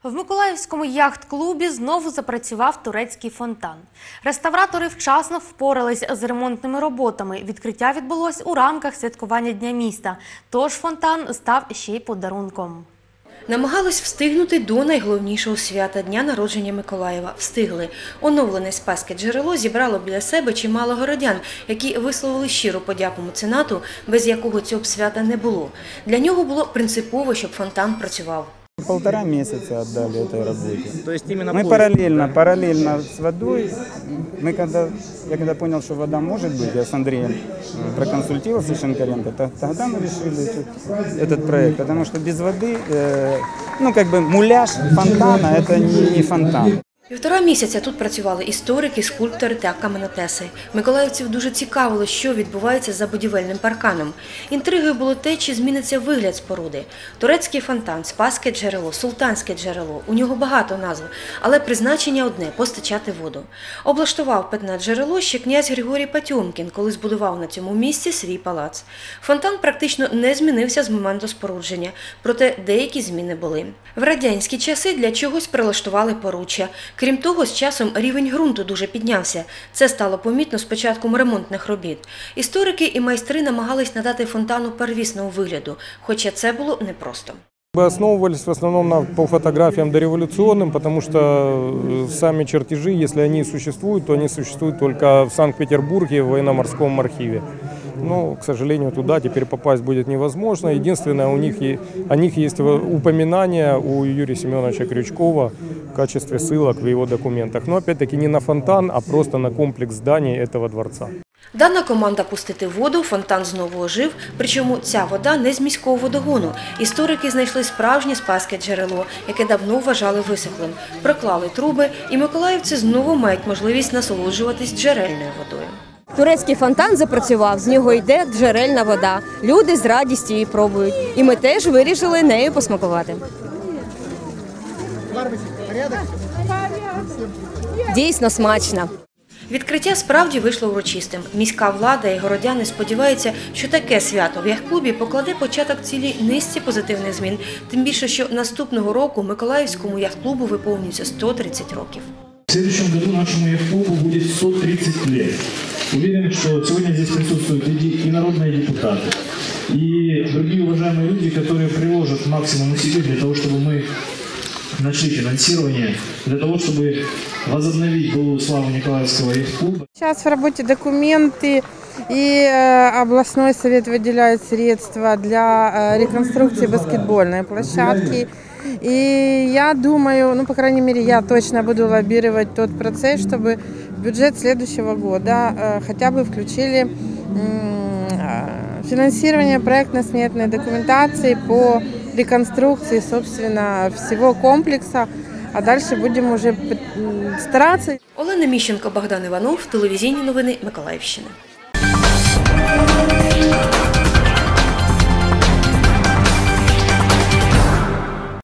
В Миколаївському яхт-клубі знову запрацював турецький фонтан. Реставратори вчасно впорались з ремонтними роботами. Відкриття відбулось у рамках святкування Дня міста. Тож фонтан став ще й подарунком. Намагались встигнути до найголовнішого свята – Дня народження Миколаєва. Встигли. Оновлене Спаське джерело зібрало біля себе чимало городян, які висловили щиру подяку меценату, без якого цього б свята не було. Для нього було принципово, щоб фонтан працював. 1,5 месяца отдали этой работе. То есть именно Мы параллельно с водой. Я когда понял, что вода может быть, я с Андреем проконсультировался, Шинкаренко, тогда мы решили этот проект, потому что без воды, муляж фонтана – это не фонтан. 1,5 місяця тут працювали історики, скульптори та каменотеси. Миколаївців дуже цікавило, що відбувається за будівельним парканом. Інтригою було те, чи зміниться вигляд споруди. Турецький фонтан, Спаське джерело, Султанське джерело – у нього багато назв, але призначення одне – постачати воду. Облаштував питне джерело ще князь Григорій Потьомкін, коли збудував на цьому місці свій палац. Фонтан практично не змінився з моменту спорудження, проте деякі зміни були. В радянські часи для чогось прилаштували поруччя. Крім того, з часом рівень ґрунту дуже піднявся. Це стало помітно з початком ремонтних робіт. Історики і майстри намагались надати фонтану первісного вигляду, хоча це було непросто. Мы основывались в основном по фотографиям дореволюционным, потому что сами чертежи, если они существуют, то они существуют только в Санкт-Петербурге в военно-морском архиве. Но, к сожалению, туда теперь попасть будет невозможно. Единственное, о них есть упоминание у Юрия Семеновича Крючкова в качестве ссылок в его документах. Но опять-таки не на фонтан, а просто на комплекс зданий этого дворца. Дана команда пустити воду, фонтан знову ожив, причому ця вода не з міського водогону. Історики знайшли справжнє Спаське джерело, яке давно вважали висохлим. Проклали труби, і миколаївці знову мають можливість насолоджуватись джерельною водою. Турецький фонтан запрацював, з нього йде джерельна вода. Люди з радістю її пробують. І ми теж вирішили нею посмакувати. Дійсно смачно. Відкриття справді вийшло урочистим. Міська влада і городяни сподіваються, що таке свято в яхт-клубі покладе початок цілій низці позитивних змін. Тим більше, що наступного року Миколаївському яхт-клубу виповнюється 130 років. В следующем году нашему яхт-клубу будет 130 лет. Уверен, что сегодня здесь присутствуют и народные депутаты, и другие уважаемые люди, которые приложат максимум усилий для того, чтобы мы нашли финансирование, для того, чтобы возобновить былую славу Николаевского яхт-клуба. Сейчас в работе документы, и областной совет выделяет средства для реконструкции баскетбольной площадки. И я думаю, по крайней мере, я точно буду лоббировать тот процесс, чтобы в бюджет следующего года хотя бы включили финансирование проектно-сметной документации по реконструкции, собственно, всего комплекса, а дальше будем уже стараться. Олена Міщенко, Богдан Іванов, телевізійні новини Миколаївщини.